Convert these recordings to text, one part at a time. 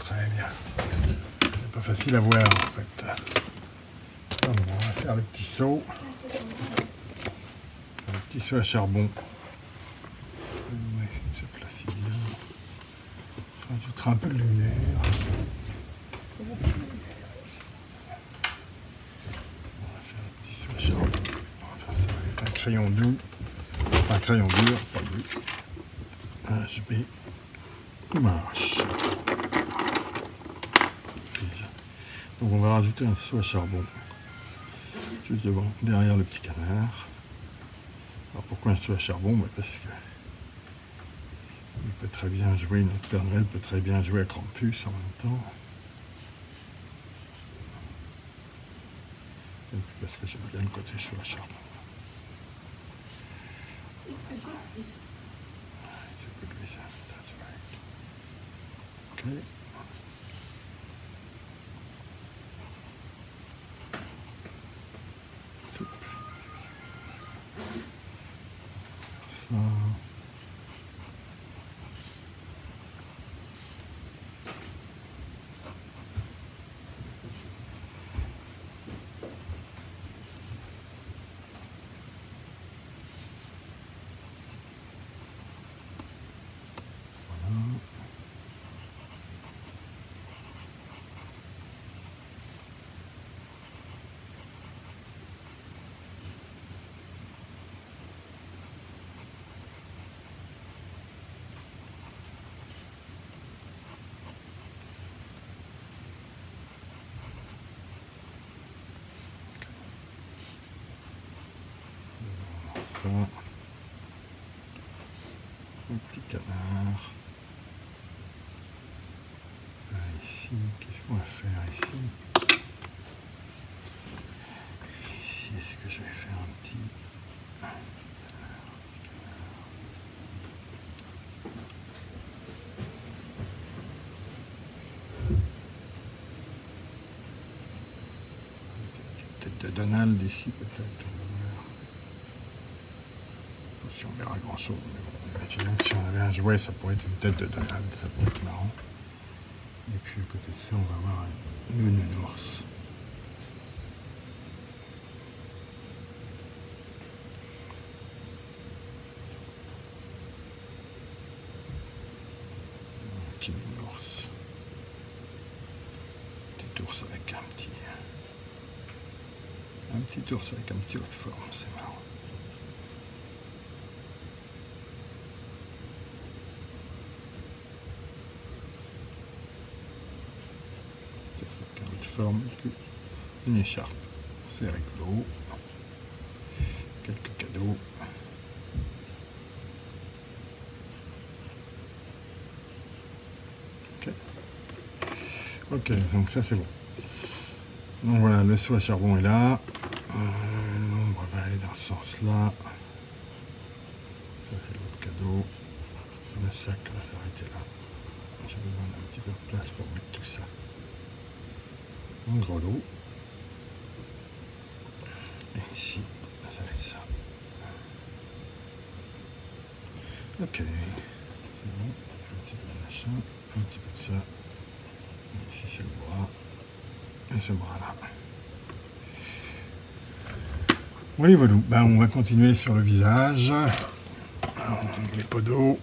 Très bien. C'est pas facile à voir en fait. Alors, on va faire le petit seau. Le petit seau à charbon. On va essayer de se placer là. Je rajouterai un peu de lumière. On va faire un petit seau à charbon. On va faire ça avec un crayon doux. Enfin, un crayon dur, pas doux. Un HB. Gouache. Donc on va rajouter un seau à charbon juste devant, derrière le petit canard. Alors pourquoi un seau à charbon? Parce que il peut très bien jouer, notre Père Noël peut très bien jouer à Krampus en même temps. Et puis parce que j'aime bien le côté seau à charbon. It's a good reason. It's a good reason, that's right. Okay. Ça. Ça, un petit canard. Ici, qu'est-ce qu'on va faire ici? Ici, est-ce que je vais faire un petit... Une petite tête de Donald ici peut-être. Si on verra grand chose, mais bon, imaginons que si on avait un jouet, ça pourrait être une tête de Donald, ça pourrait être marrant. Et puis à côté de ça, on va avoir une nounours. Un petit nounours. Petit ours avec un petit... Un petit ours avec un petit haut de forme, c'est marrant. Forme, une écharpe, c'est rigolo, quelques cadeaux. Ok, donc ça c'est bon. Donc voilà, le seau à charbon est là, l'ombre va aller dans ce sens là, ça c'est l'autre cadeau, le sac va s'arrêter là, j'ai besoin d'un petit peu de place pour mettre tout ça. Un gros lot. Et ici, ça va être ça. Ok. C'est bon. Un petit peu de machin. Un petit peu de ça. Ici, c'est le bras. Et ce bras-là. Voilà, voilà. Ben, on va continuer sur le visage. Alors, les pots d'eau.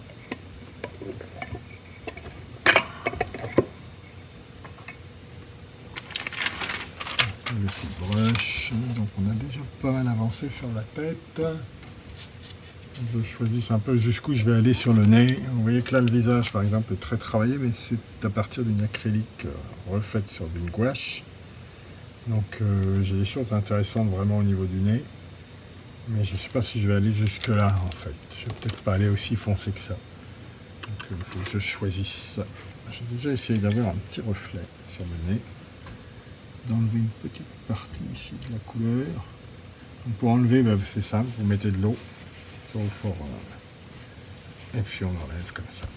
Le petit brush, donc on a déjà pas mal avancé sur la tête. Je choisis un peu jusqu'où je vais aller sur le nez. Vous voyez que là le visage par exemple est très travaillé, mais c'est à partir d'une acrylique refaite sur d'une gouache. Donc j'ai des choses intéressantes vraiment au niveau du nez, mais je ne sais pas si je vais aller jusque là en fait. Je vais peut-être pas aller aussi foncé que ça. Donc il faut que je choisisse ça. J'ai déjà essayé d'avoir un petit reflet sur le nez, d'enlever une petite partie ici de la couleur. Donc pour enlever, ben, c'est simple, vous mettez de l'eau sur le fort et puis on enlève comme ça.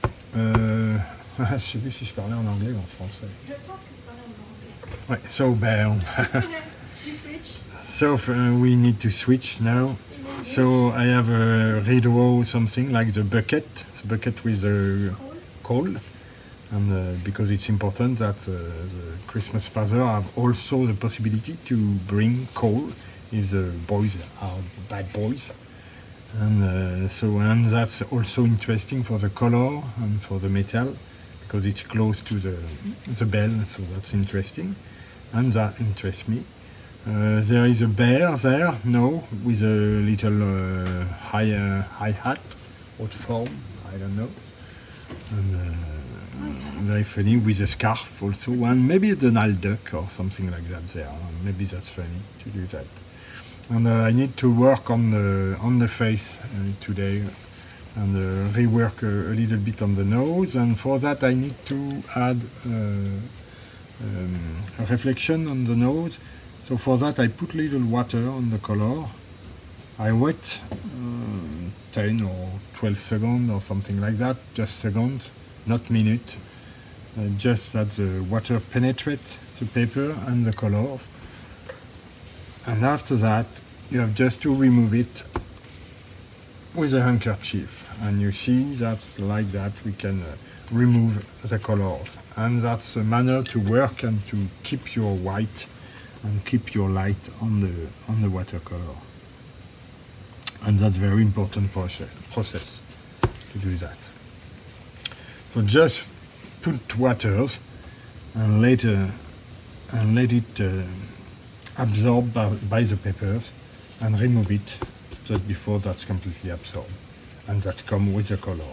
Je sais plus si je parlais en anglais ou en français. Je pense que tu parlais en anglais. Ouais, so ben, so we need to switch now. So I have a redraw something like the bucket with the coal. and because it's important that the Christmas father have also the possibility to bring coal if the boys are bad boys. And and that's also interesting for the color and for the metal, because it's close to the bell, so that's interesting, and that interests me. There is a bear there, no, with a little hi-hat, what form, I don't know, and very funny, with a scarf also, and maybe a Donald Duck or something like that there, maybe that's funny to do that. And I need to work on the face today, and rework a little bit on the nose, and for that I need to add a reflection on the nose. So for that I put little water on the color. I wait 10 or 12 seconds or something like that, just seconds, not minutes, just that the water penetrates the paper and the color. And after that, you have just to remove it with a handkerchief. And you see that like that we can remove the colors. And that's a manner to work and to keep your white and keep your light on the watercolor. And that's very important process to do that. So just put waters and let it absorbed by the papers, and remove it just before that's completely absorbed, and that comes with the color.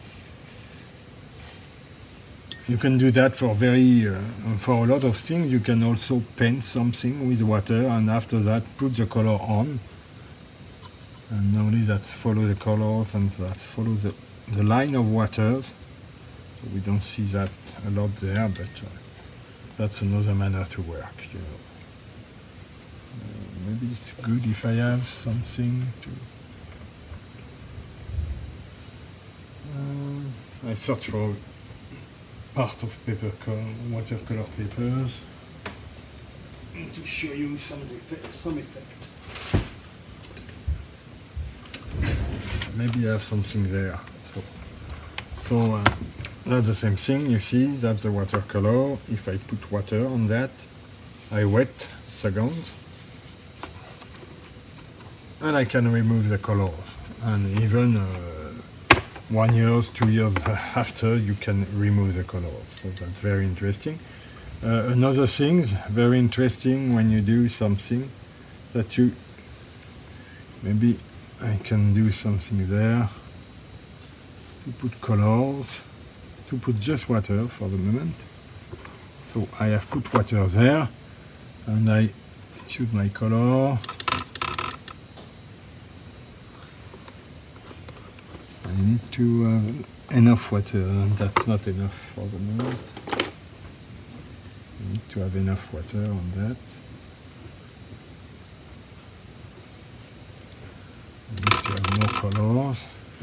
You can do that for for a lot of things. You can also paint something with water, and after that put the color on, and normally that follow the colors and that follow the line of waters. So we don't see that a lot there, but that's another manner to work, you know. Maybe it's good if I have something to... I search for part of watercolor papers to show you some effect. Maybe I have something there. So that's the same thing, you see, that's the watercolor. If I put water on that, I wait seconds, and I can remove the colors. And even 1 year, 2 years after, you can remove the colors. So that's very interesting. Another thing, very interesting when you do something, that you, maybe I can do something there, to put colors, to put just water for the moment. So I have put water there, and I choose my color. I need to have enough water, and that's not enough for the moment. I need to have enough water on that. I need to have more colors.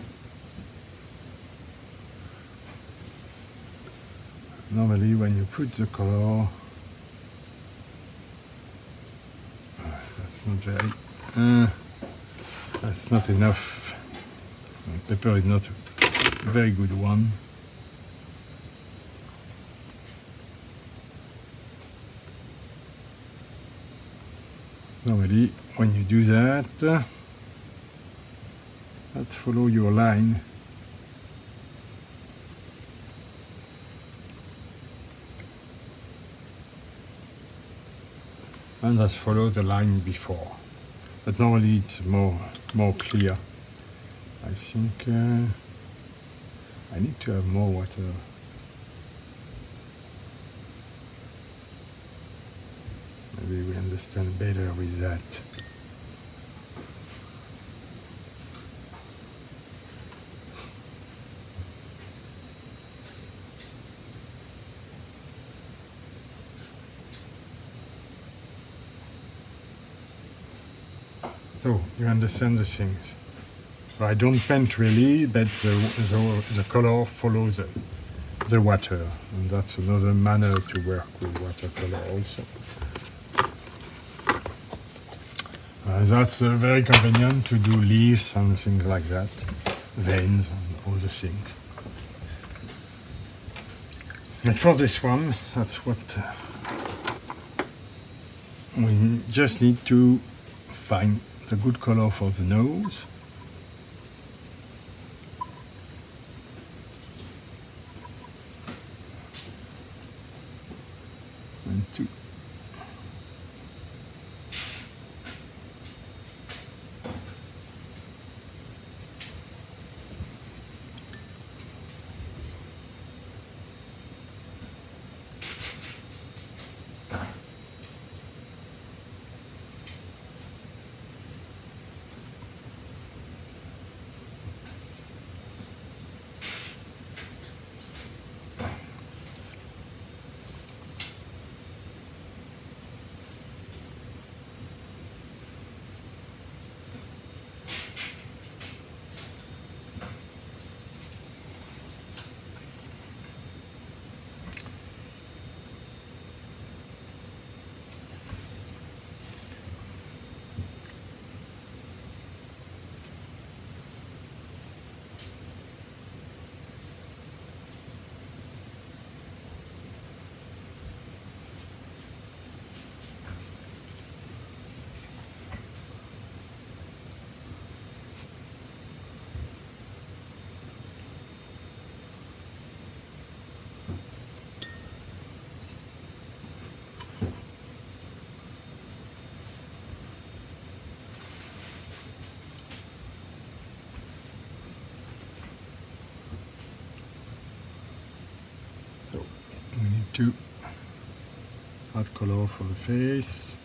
Normally when you put the color, that's not very, that's not enough. The paper is not a very good one. Normally when you do that, let's follow your line. And let's follow the line before. But normally it's more clear. I think I need to have more water. Maybe we understand better with that. So you understand the things. I don't paint really, but the color follows the water, and that's another manner to work with watercolor also. That's very convenient to do leaves and things like that, veins and all the things. But for this one, that's what we just need to find the good color for the nose. And two. We need to add color for the face.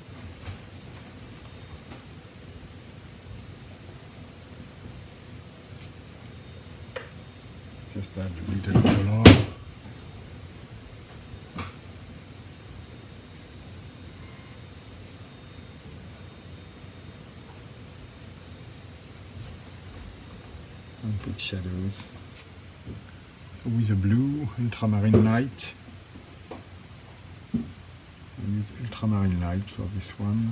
Just add a little color. And put shadows. So with a blue ultramarine light. Use ultramarine light for this one.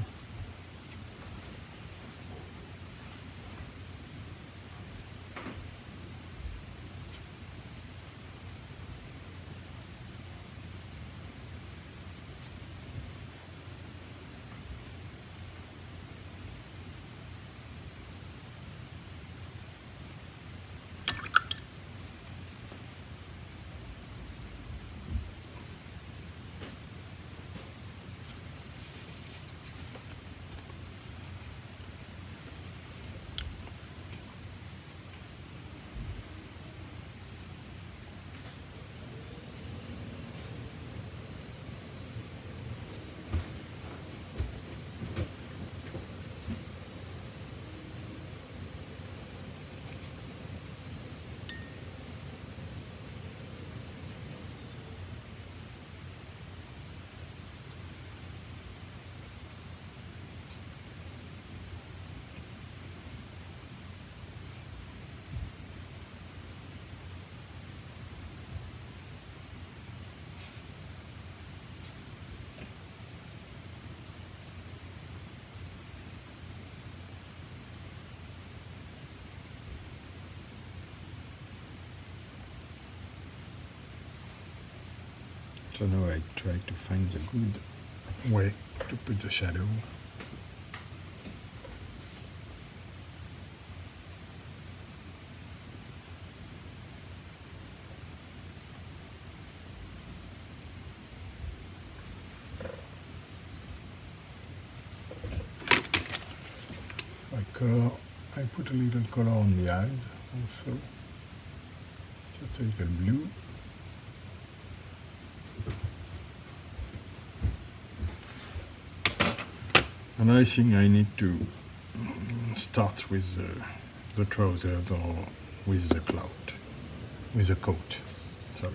So now I try to find the good way to put the shadow. I put a little color on the eyes also, just a little blue. And I think I need to start with the trousers or with the clout, with the coat. Sorry.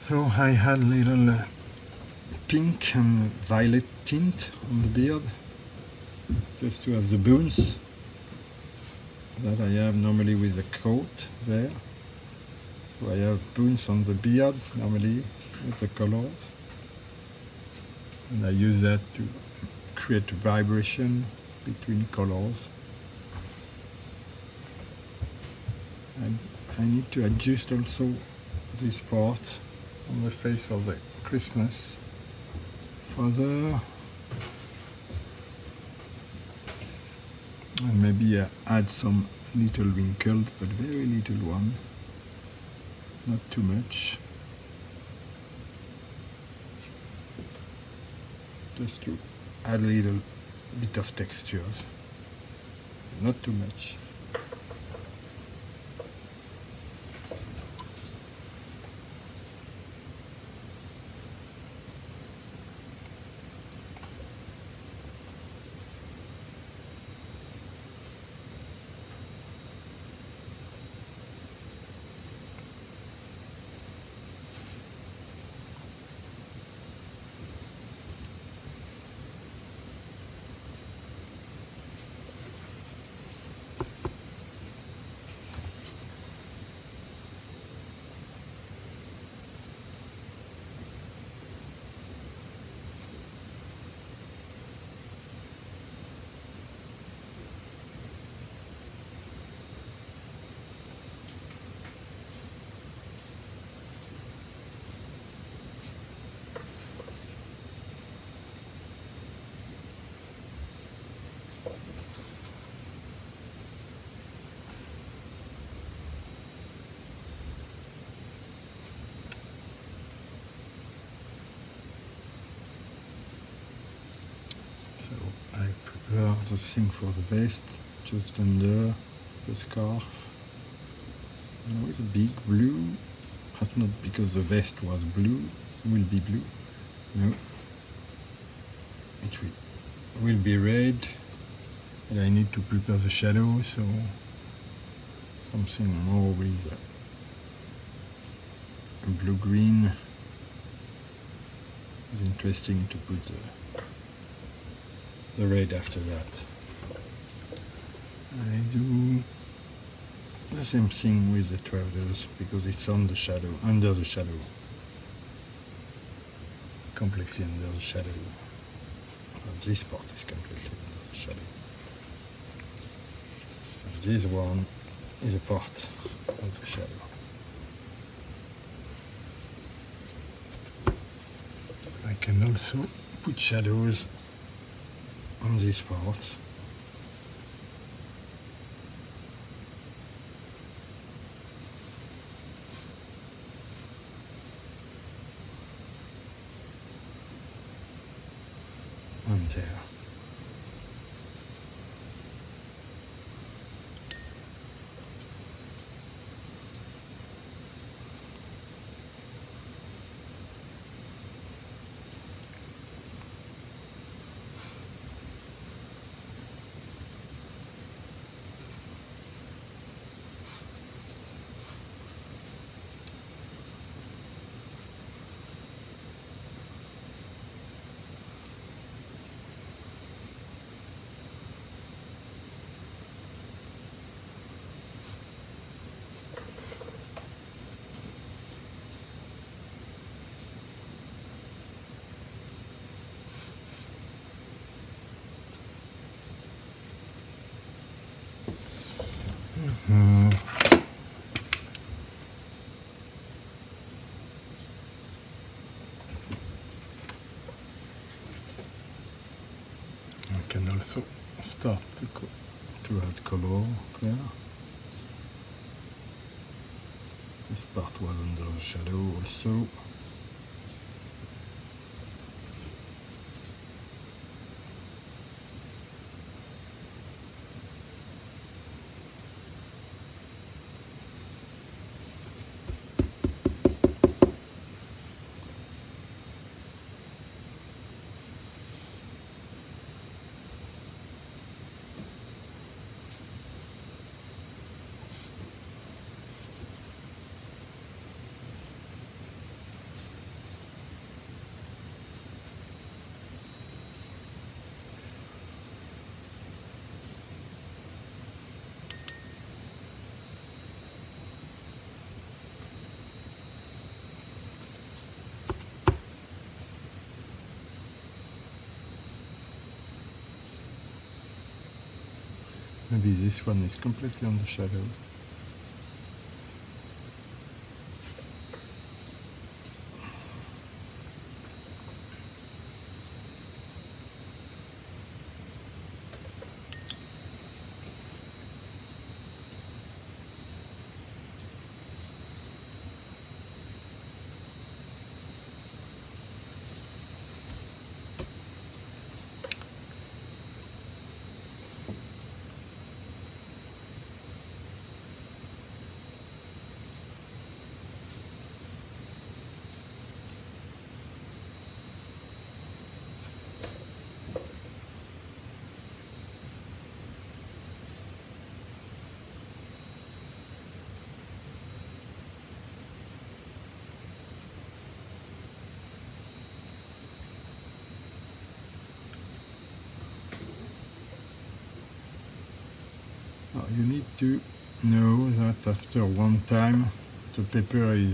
So I had little pink and violet tint on the beard, just to have the bones that I have normally with the coat there. So I have bones on the beard normally with the colors, and I use that to create vibration between colors. And I need to adjust also this part on the face of the Christmas father, and maybe add some little wrinkled, but very little one, not too much, just to add a little bit of textures, not too much. The thing for the vest, just under the scarf. Now it's a big blue, but not because the vest was blue, will be blue. No, it will be red, and I need to prepare the shadow, so something more with blue-green. It's interesting to put the red after that. I do the same thing with the trousers because it's on the shadow, under the shadow, completely under the shadow. Well, this part is completely under the shadow. And this one is a part of the shadow. I can also put shadows on this part. And there. I can also start to add color there. This part was under the shadow also. Maybe this one is completely on the shadow. You need to know that after one time the paper is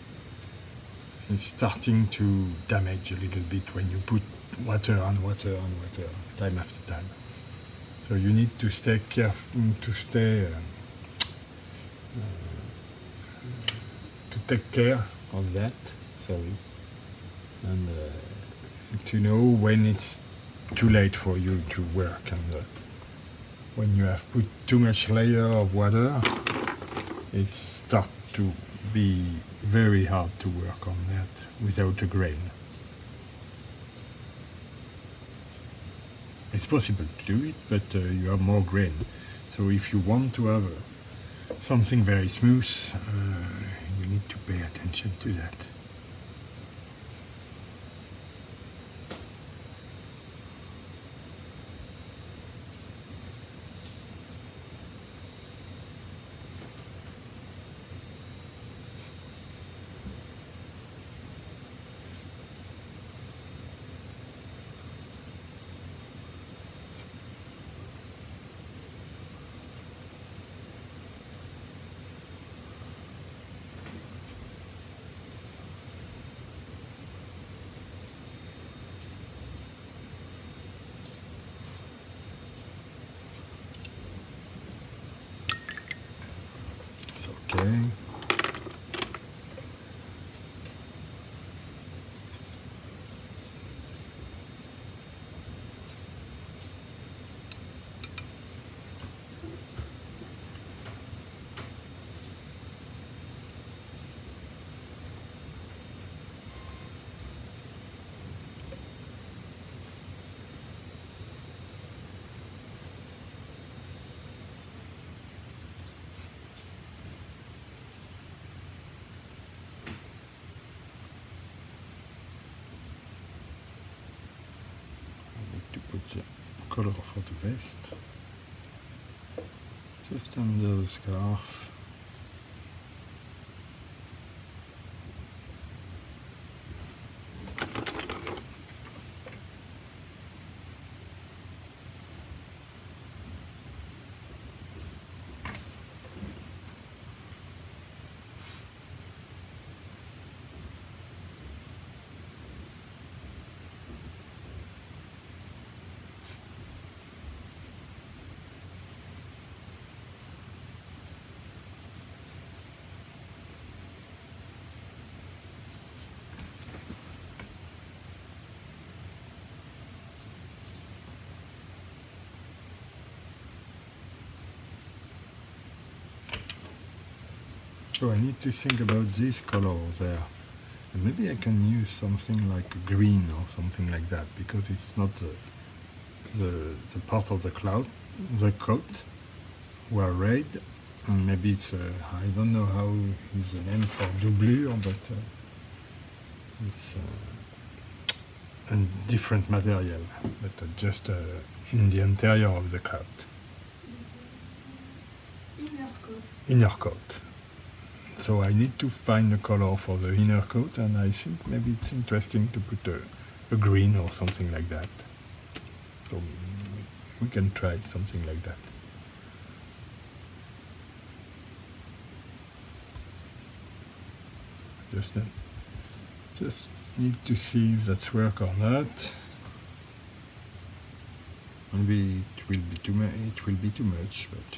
starting to damage a little bit when you put water and water and water time after time. So you need to stay careful, to take care of that. Sorry, and to know when it's too late for you to work, and when you have put too much layer of water, it starts to be very hard to work on that without a grain. It's possible to do it, but you have more grain. So if you want to have something very smooth, you need to pay attention to that. Okay. Put the color for the vest just under the scarf. So I need to think about this color there. And maybe I can use something like green or something like that, because it's not the part of the coat were red, and maybe it's I don't know how is the name for doublure, but it's a different material, but just in the interior of the coat. Inner coat. So I need to find a color for the inner coat, and I think maybe it's interesting to put a green or something like that. So we can try something like that. Just need to see if that's work or not. Maybe it will be too much. It will be too much, but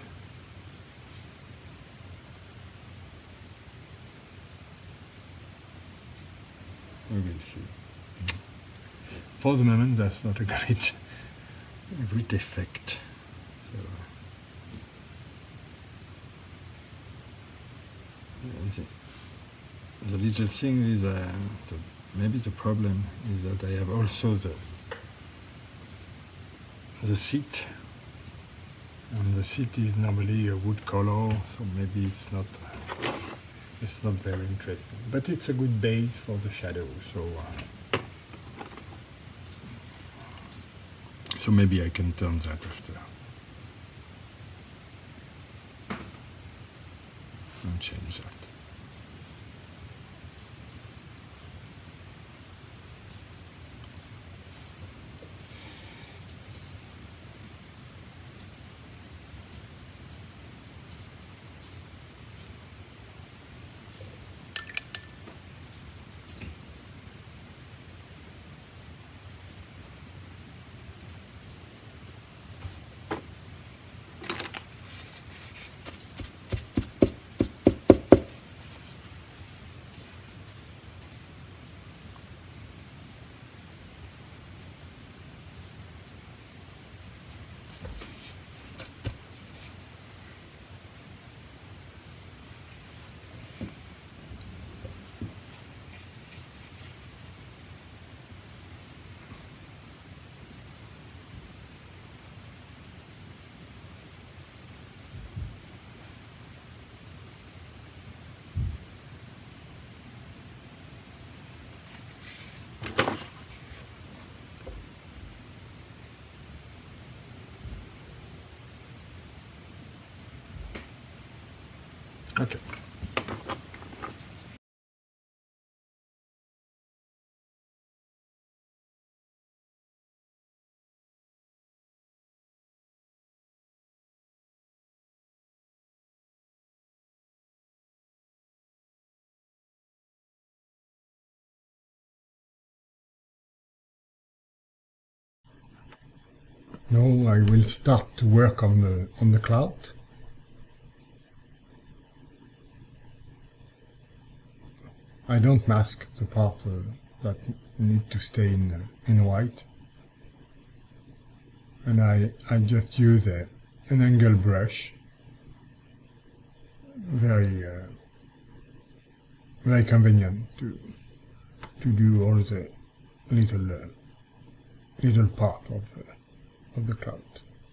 we will see. For the moment, that's not a great effect. So, the little thing is, maybe the problem is that I have also the seat, and the seat is normally a wood color, so maybe it's not very interesting. But it's a good base for the shadow, so maybe I can turn that after and change that. Okay. Now I will start to work on the cloud. I don't mask the part that need to stay in white, and I just use an angle brush, very convenient to do all the little part of the cloud.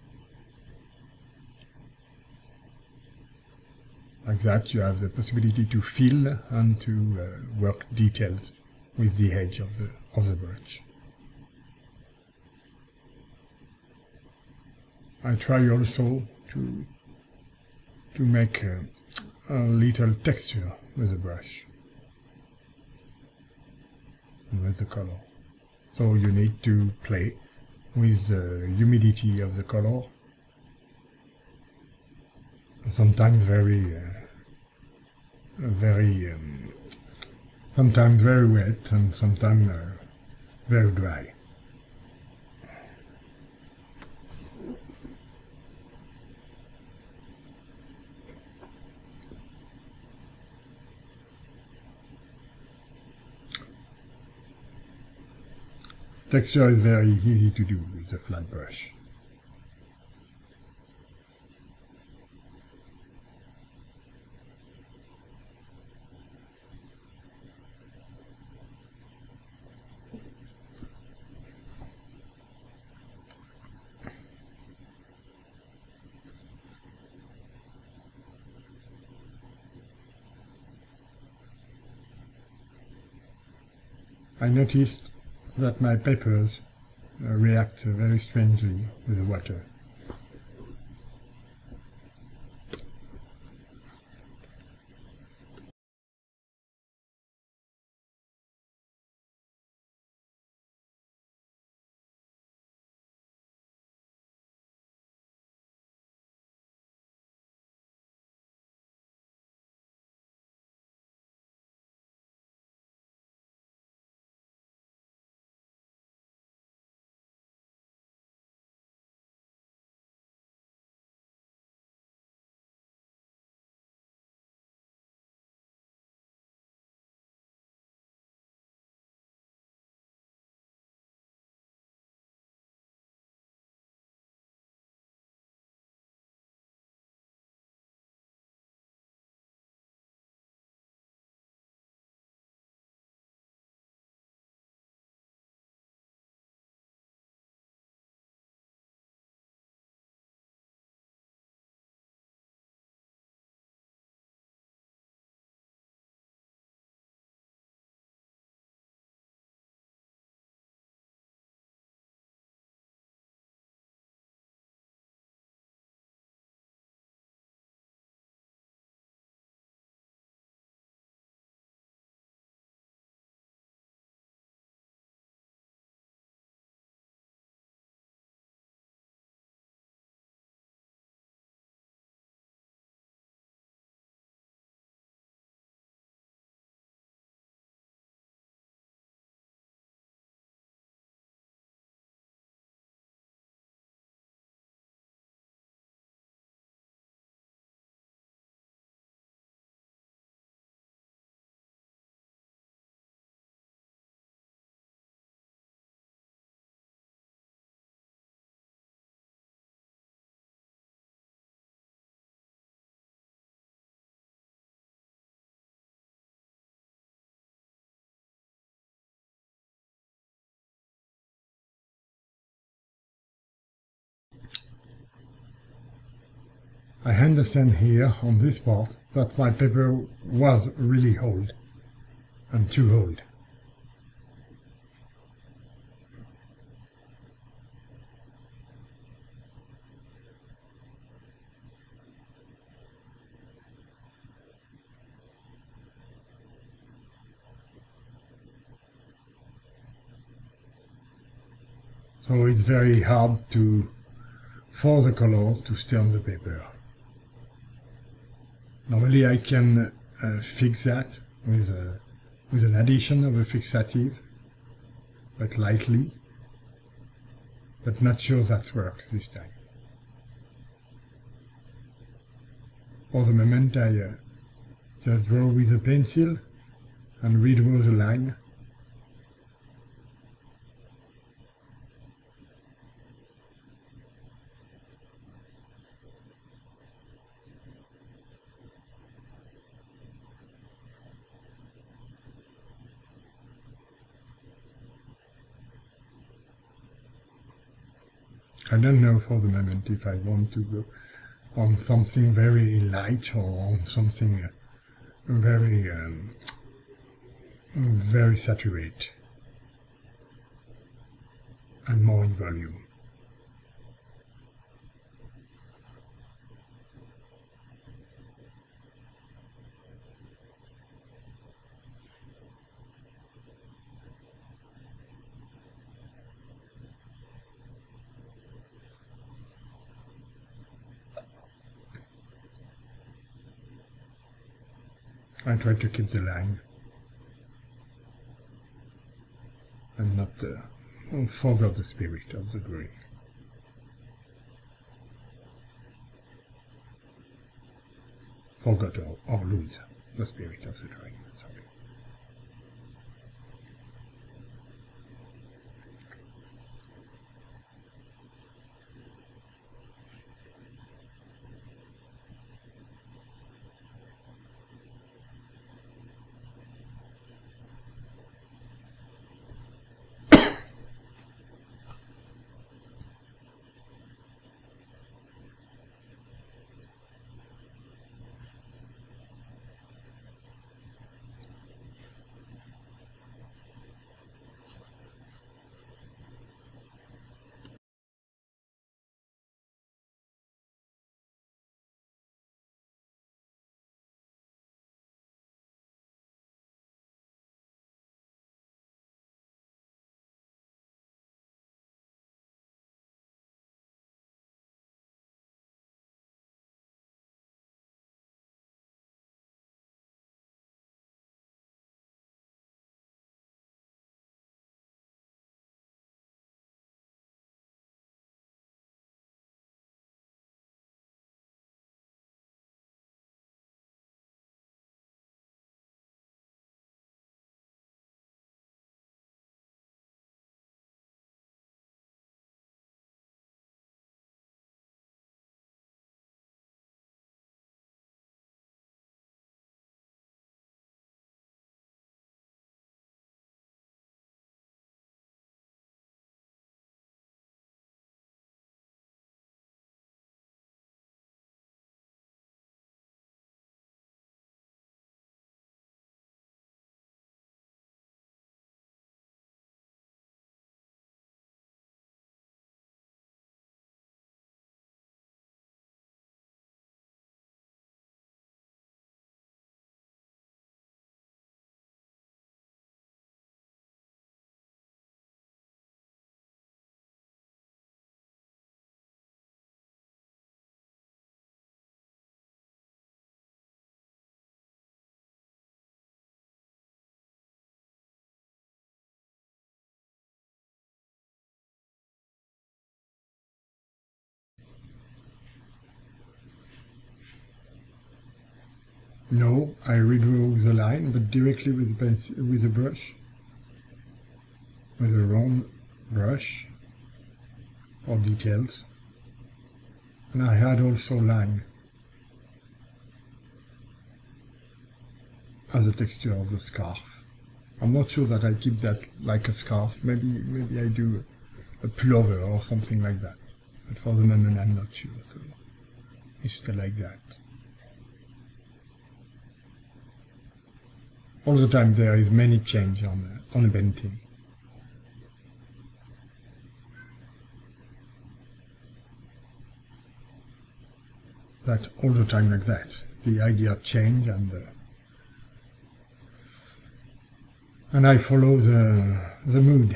Like that, you have the possibility to fill and to work details with the edge of the brush. I try also to make a little texture with the brush and with the color. So you need to play with the humidity of the color. Sometimes sometimes very wet and sometimes very dry. Texture is very easy to do with a flat brush. I noticed that my papers react very strangely with the water. I understand here on this part that my paper was really old and too old. So it's very hard for the color to stay on the paper. Normally I can fix that with an addition of a fixative, but lightly, but not sure that works this time. For the moment I just draw with a pencil and redraw the line. I don't know for the moment if I want to go on something very light or on something very very saturated and more in volume. I try to keep the line and not forget the spirit of the drawing. Forgot or lose the spirit of the drawing. Sorry. No, I redraw the line, but directly with a brush, with a round brush for details. And I had also line as a texture of the scarf. I'm not sure that I keep that like a scarf. Maybe I do a pullover or something like that. But for the moment, I'm not sure. So is still like that. All the time there is many change on the painting. That all the time like that. The idea change and I follow the mood.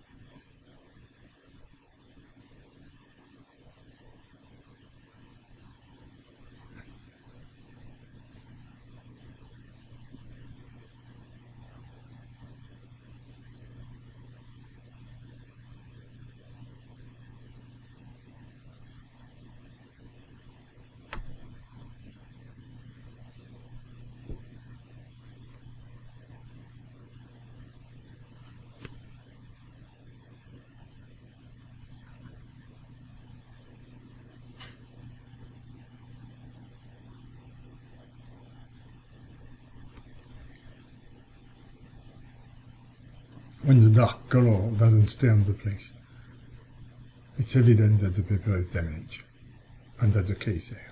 When the dark color doesn't stay on the place, it's evident that the paper is damaged, and that's the case there.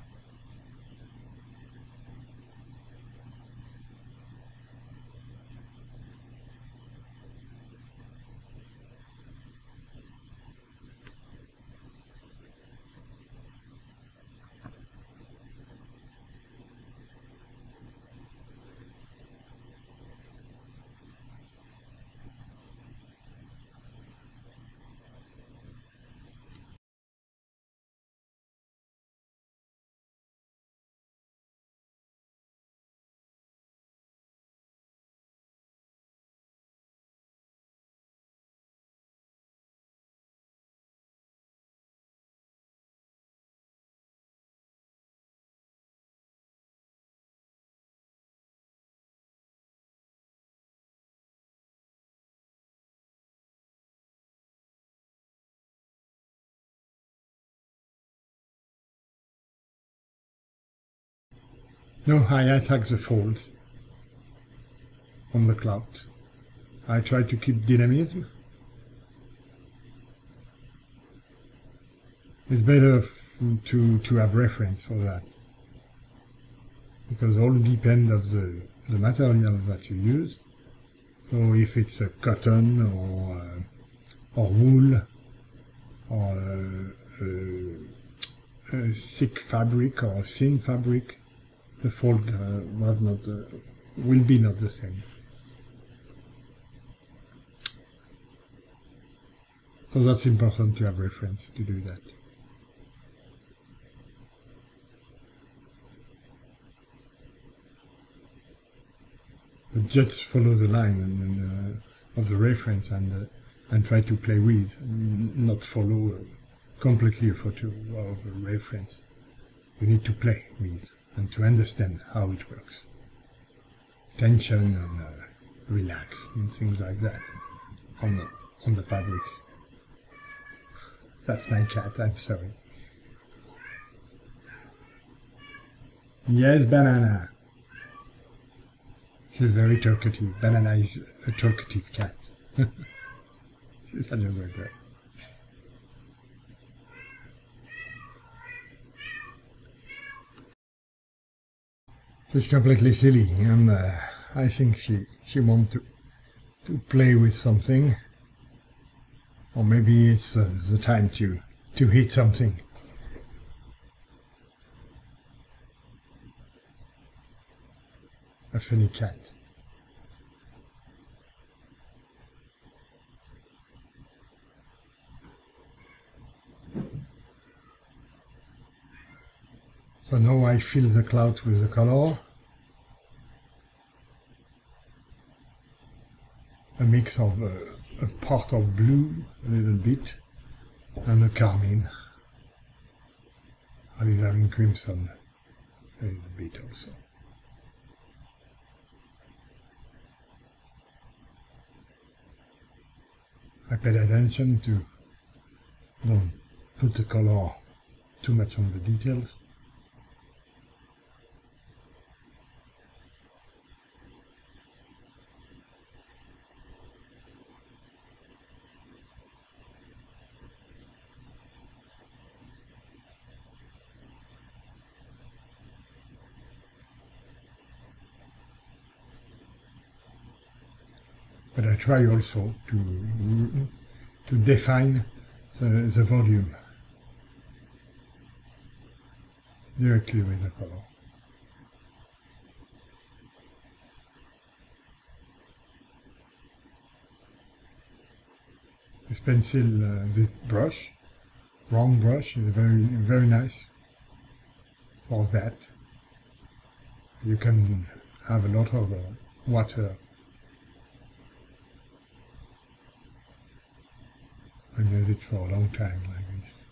No, I attack the folds on the cloud. I try to keep dynamism. It's better to have reference for that, because all depends of the material that you use. So if it's a cotton or wool or a thick fabric or a thin fabric, the fold will be not the same. So that's important to have reference to do that. But just follow the line of the reference and try to play with, and not follow completely a photo of a reference. You need to play with and to understand how it works. Tension and relax and things like that on the fabrics. That's my cat, I'm sorry. Yes, Banana. She's very talkative. Banana is a talkative cat. She's such a good girl. She's completely silly, and I think she wants to play with something, or maybe it's the time to hit something. A funny cat. So now I fill the cloud with the color. A mix of a part of blue, a little bit, and a carmine. I is having crimson, a little bit also. I paid attention to don't put the color too much on the details. But I try also to define the volume directly with the color. This pencil, this brush, round brush, is very nice for that. You can have a lot of water and use it for a long time like this.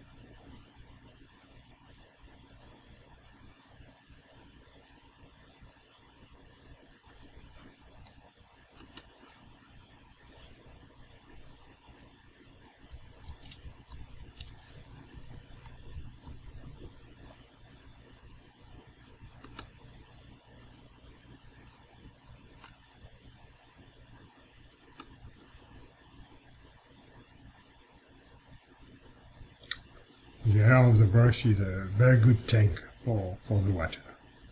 The hair of the brush is a very good tank for the water.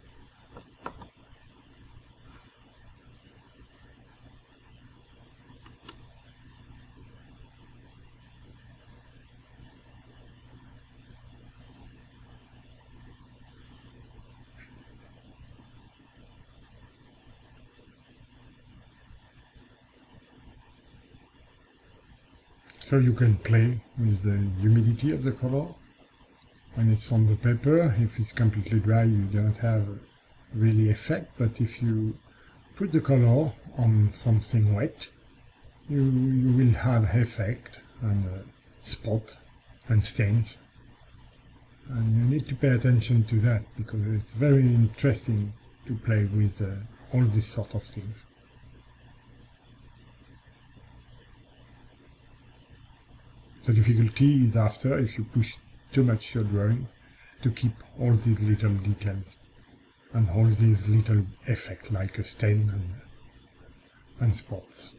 So you can play with the humidity of the color when it's on the paper. If it's completely dry, you don't have really effect, but if you put the color on something wet, you will have effect and spot and stains. And you need to pay attention to that because it's very interesting to play with all these sort of things. The difficulty is after, if you push too much your drawing, to keep all these little details and all these little effects like a stain and spots.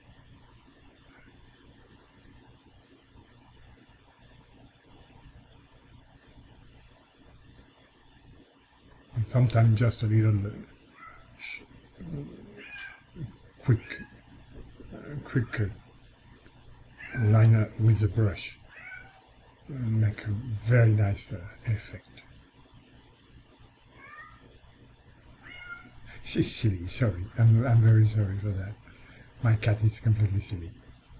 And sometimes just a little quick liner with the brush make a very nice effect. She's silly, sorry. I'm very sorry for that. My cat is completely silly.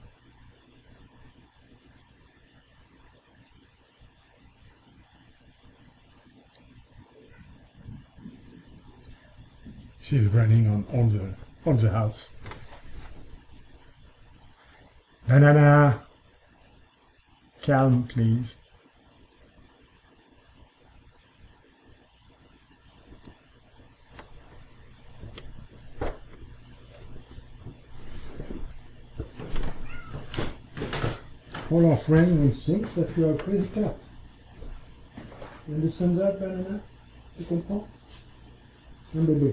She's running on all the house. Banana! Calm, please. All our friends will think that you are a crazy cat. You understand that, Banana? Tu comprends? Un bébé.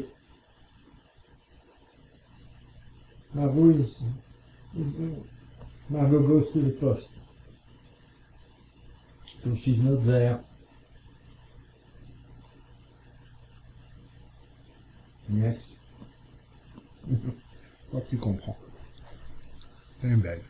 Margot goes to the post. So she's not there. Yes. Toi, tu comprends. C'est belle.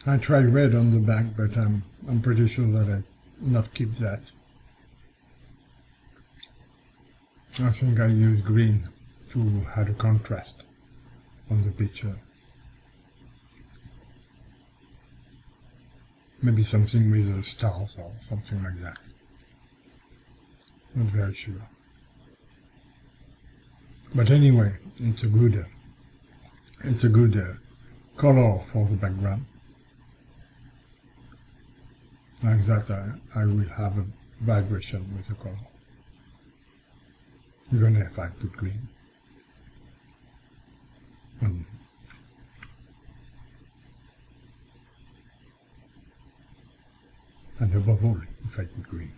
I tried red on the back, but I'm pretty sure that I not keep that. I think I use green to add a contrast on the picture. Maybe something with stars or something like that. Not very sure. But anyway, it's a good color for the background. Like that, I will have a vibration with the color, even if I put green. And above all, if I put green.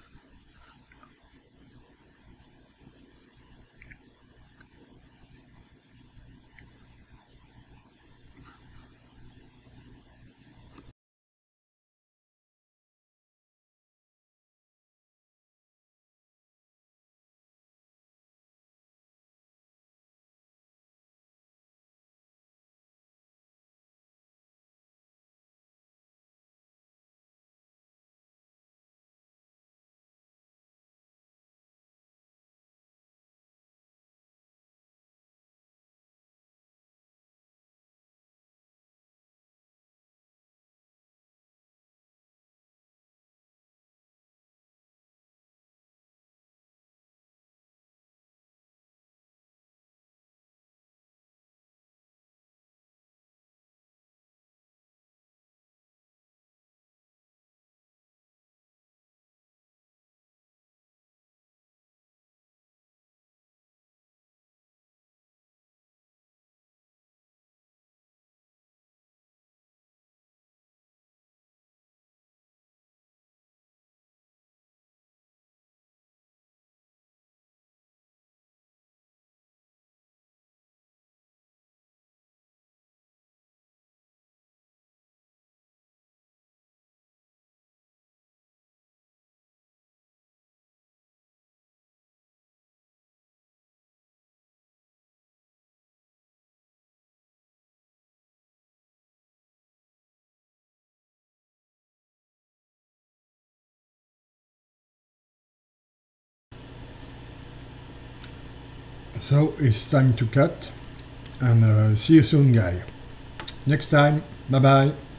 So it's time to cut, and see you soon, guys. Next time, bye bye.